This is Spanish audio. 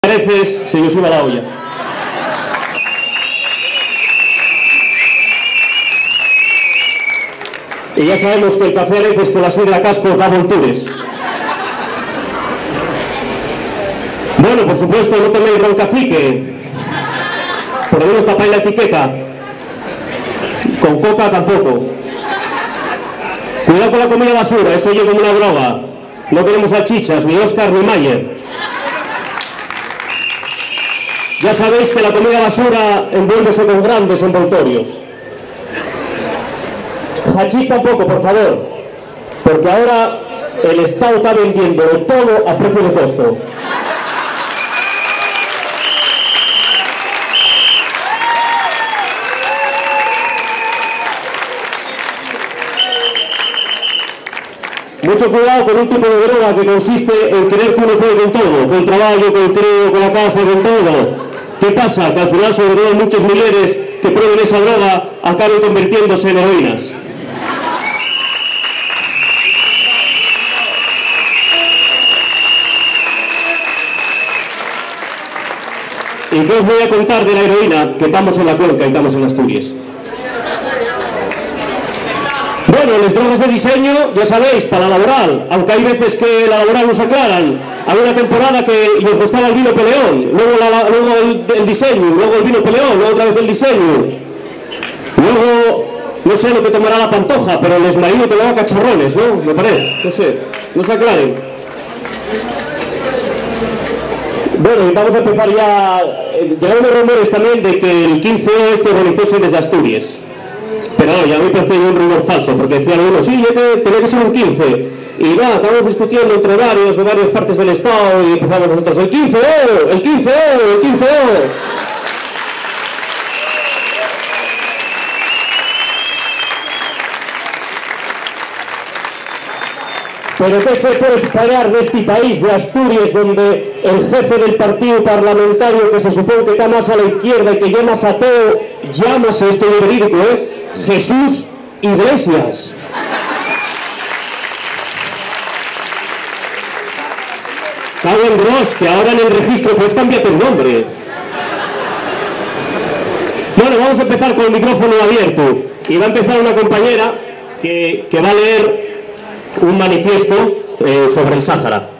A veces se nos iba la olla. Y ya sabemos que el café a veces con la sidra Cascos da volturas. Bueno, por supuesto, no toméis ron cacique. Por lo menos tapáis la etiqueta. Con coca tampoco. Cuidado con la comida basura, eso llega como una droga. No queremos salchichas, ni Oscar ni Mayer. Ya sabéis que la comida basura envuélvese con grandes envoltorios. Hachís tampoco, por favor, porque ahora el Estado está vendiendo todo a precio de costo. Mucho cuidado con un tipo de droga que consiste en creer que uno puede con todo, con el trabajo, con el crío, con la casa, con todo. ¿Qué pasa? Que al final, sobre todo muchos mileres que prueben esa droga acaban convirtiéndose en heroínas. ¿Y qué os voy a contar de la heroína? Que estamos en la Cuenca y estamos en Asturias. Bueno, las drogas de diseño, ya sabéis, para la laboral, aunque hay veces que la laboral nos aclaran. Había una temporada que nos gustaba el vino Peleón, luego el diseño, luego el vino Peleón, luego otra vez el diseño. Luego, no sé lo que tomará la Pantoja, pero el exmarido tomaba cacharrones, ¿no? Me parece, no sé, no se aclaren. Bueno, vamos a empezar ya. Llegaron los rumores también de que el 15 este organizóse desde Asturias. Pero no, ya me parece un rumor falso, porque decían algunos, sí, tenía que ser un 15. Y nada, estábamos discutiendo entre varios, de varias partes del Estado, y empezamos nosotros, el 15, el 15, el 15. Pero ¿qué se puede esperar de este país, de Asturias, donde el jefe del partido parlamentario, que se supone que está más a la izquierda y que ya más ateo, llámase, esto es verídico, Jesús Iglesias? Cago en Ross, que ahora en el registro pues cámbiate el nombre. Bueno, vamos a empezar con el micrófono abierto. Y va a empezar una compañera que va a leer un manifiesto sobre el Sáhara.